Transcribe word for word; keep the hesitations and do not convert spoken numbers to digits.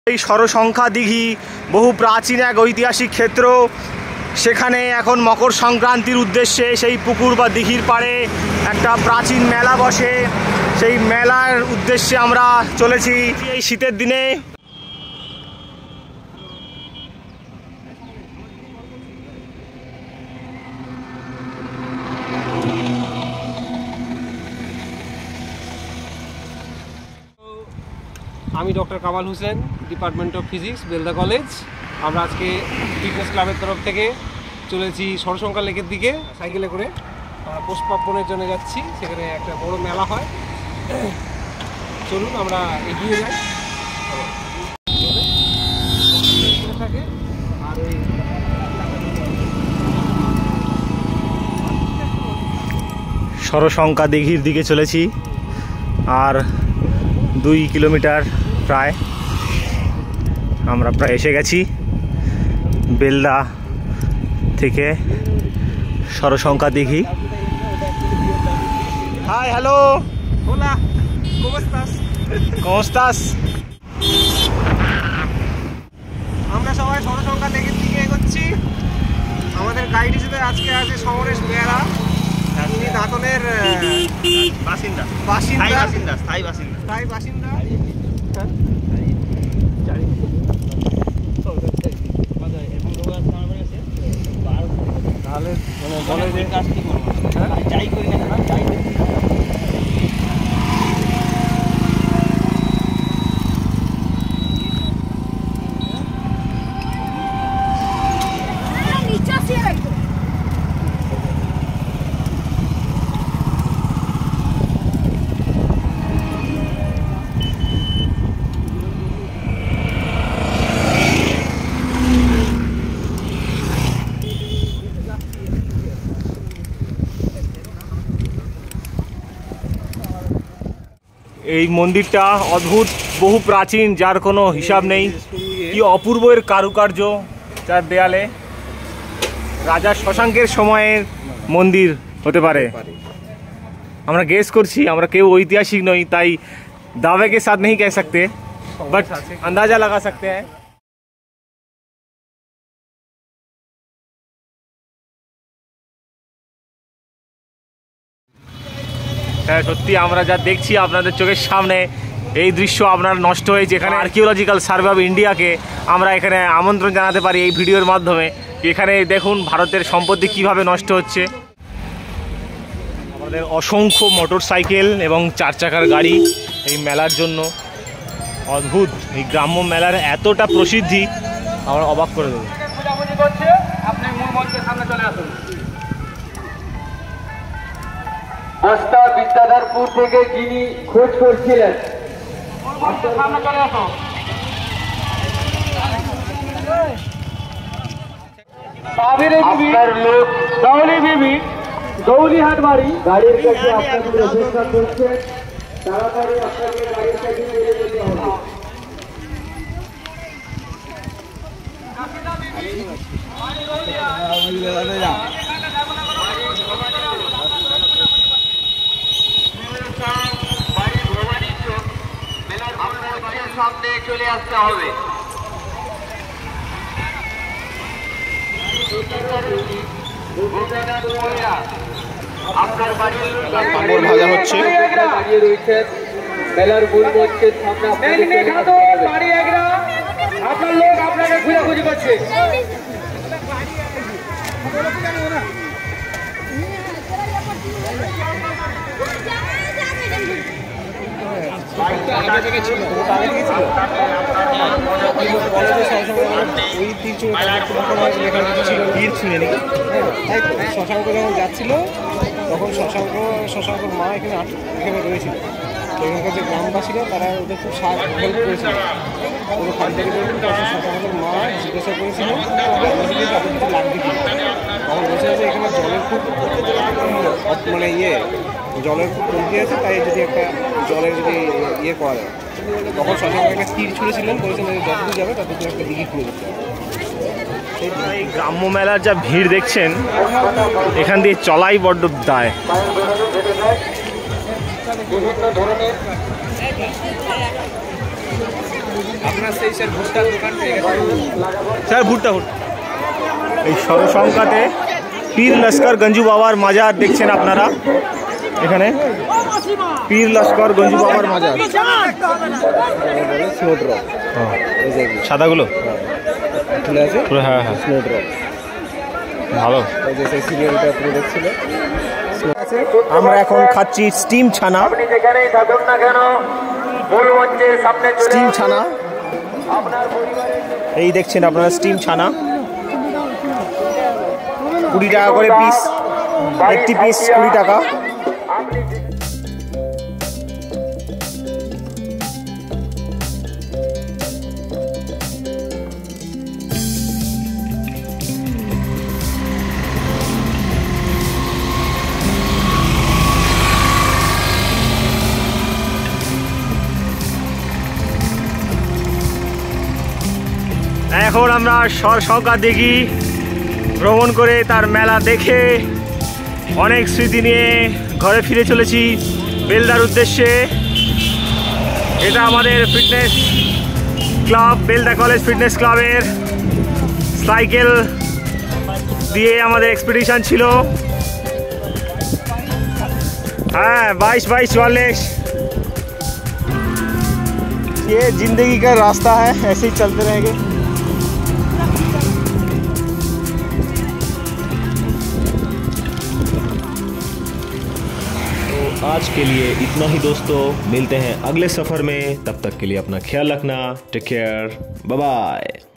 এই সরসংখ্যা দিঘি বহু প্রাচীন এক ঐতিহাসিক ক্ষেত্র। সেখানে এখন মকর সংক্রান্তির উদ্দেশ্যে সেই পুকুর বা দিঘির পাড়ে একটা প্রাচীন মেলা বসে। সেই মেলার উদ্দেশ্যে আমরা চলেছি এই শীতের দিনে। আমি doctor Kamal Hossain, department of physics, Belda college. আমরা আজকে ফিটনেস ক্লাবের তরফ থেকে চলেছি সরসংখ্যা লেকের দিকে সাইকেলে করে। আমরা পুষ্পার্পণের জন্য যাচ্ছি, সেখানে একটা বড় মেলা হয়। চলুন আমরা এগিয়ে যাই। থাকে আর ওই সরসংখ্যা দিঘির দিকে চলেছি, আর দুই কিলোমিটার প্রায় আমরা প্রায় এসে গেছি। বেলদা থেকে সরসংখ্যা দিঘি। হাই, হ্যালো, হোলা, ¿cómo estás? ¿Cómo estás? আমরা সবাই সরসংখ্যা লেকের দিকে এগোচ্ছি। আমাদের গাইড হিসেবে আজকে আছে সমরেশ বেয়ারা। তিনি দাঁতনের বাসিন্দা বাসিন্দা বাসিন্দা স্থায়ী বাসিন্দা স্থায়ী বাসিন্দা। তাহলে বলে যে কাজ কি করবো, যাই করি না কেন, যাই এই মন্দিরটা অদ্ভুত, বহু প্রাচীন, যার কোনো হিসাব নেই। কি অপূর্ব এর কারুকার্য যার দেয়ালে। রাজা শশাঙ্কের সময়ের মন্দির হতে পারে, আমরা গেস করছি। আমরা কেউ ঐতিহাসিক নই, তাই দাवे के साथ नहीं कह सकते, बट अंदाजा लगा सकते हैं। হ্যাঁ, সত্যি আমরা যা দেখছি আপনাদের চোখের সামনে, এই দৃশ্য আপনার নষ্ট হয়েছে। এখানে আর্কিওলজিক্যাল সার্ভে অফ ইন্ডিয়াকে আমরা এখানে আমন্ত্রণ জানাতে পারি এই ভিডিওর মাধ্যমে। এখানে দেখুন ভারতের সম্পত্তি কিভাবে নষ্ট হচ্ছে। আমাদের অসংখ্য মোটর সাইকেল এবং চার চাকার গাড়ি এই মেলার জন্য। অদ্ভুত এই গ্রাম্য মেলার এতটা প্রসিদ্ধি আমরা অবাক করে দেবো। আপনি মূল মঞ্চের সামনে চলে আসুন। বস্তা বিদ্যাধরপুর থেকে যিনি খোঁজ করছিলেন, সামনে চলে আসো। আপনার লোক গৌরী বিবি, গৌরীহাট বাড়ি। গাড়ির কাছে আপনাকে অপেক্ষা করছেন, তাড়াতাড়ি আপনাকে গাড়ির কাছে নিয়ে যেতে হবে। সামনে চলে আসতে হবে। আপনার বাড়ির ভাজা হচ্ছে। দাঁড়িয়ে রয়েছেন মেলার মূল মঞ্চের সামনে। আপনার লোক আপনাকে খুঁজে করছে। শশাঙ্ক যখন যাচ্ছিল তখন শশাঙ্ক শশাঙ্কর মা এখানে এখানে রয়েছিল। তো এখানকার যে গ্রামবাসীরা তারা ওদের খুব হেল্প করেছিল। পুরো খাদ্যের জন্য তখন শশাঙ্কর মা জিজ্ঞাসা করেছিলেন তাদের কিছু লাগবে কি। তখন বলছে যে এখানে জলের খুব মানে ইয়ে জলের খুব কমতি আছে, তাই যদি একটা জলের যদি ইয়ে করা যায়। তখন শশাঙ্ক একটা তীর ছুঁড়েছিলেন, বলেছিলেন যতদূর যাবে ততদূর একটা দিঘি খুঁড়ে দিতে হবে। এই গ্রাম্য মেলার যা ভিড় দেখছেন, এখান দিয়ে চলাই বড্ড দায়। বিভিন্ন ধরনের আপনার সেই স্যার ভুট্টার দোকান পেয়ে গেছে স্যার ভুট্টা ভুট্টা এই সরসংখ্যাতে পীর লস্কর গঞ্জু বাবার মাজার দেখছেন আপনারা এখানে পীর লস্কর গঞ্জু বাবার মাজার স্নো ড্রপ সাদাগুলো খুলে আছে হ্যাঁ হ্যাঁ স্নো ড্রপ ভালো ওই যে সেই সিরিয়ালটা পুরো দেখছিল আমরা এখন খাচ্ছি স্টিম ছানা আপনি যেখানেই থাকুন না কেন মূল মঞ্চের সামনে চলে স্টিম ছানা আপনার পরিবারের এই দেখছেন আপনারা স্টিম ছানা কুড়ি টাকা করে পিস একটি পিস কুড়ি টাকা এখন আমরা সরসংখ্যা দেখি ভ্রমণ করে তার মেলা দেখে অনেক স্মৃতি নিয়ে ঘরে ফিরে চলেছি বেলদার উদ্দেশ্যে। এটা আমাদের fitness club Belda college fitness ক্লাবের সাইকেল দিয়ে আমাদের এক্সপিডিশন ছিল। हाँ बाईस बाईस चौवालीस ये जिंदगी का रास्ता है, ऐसे ही चलते रहेंगे। तो आज के लिए इतना ही दोस्तों, मिलते हैं अगले सफ़र में। तब तक के लिए अपना ख्याल रखना। Take care, bye bye.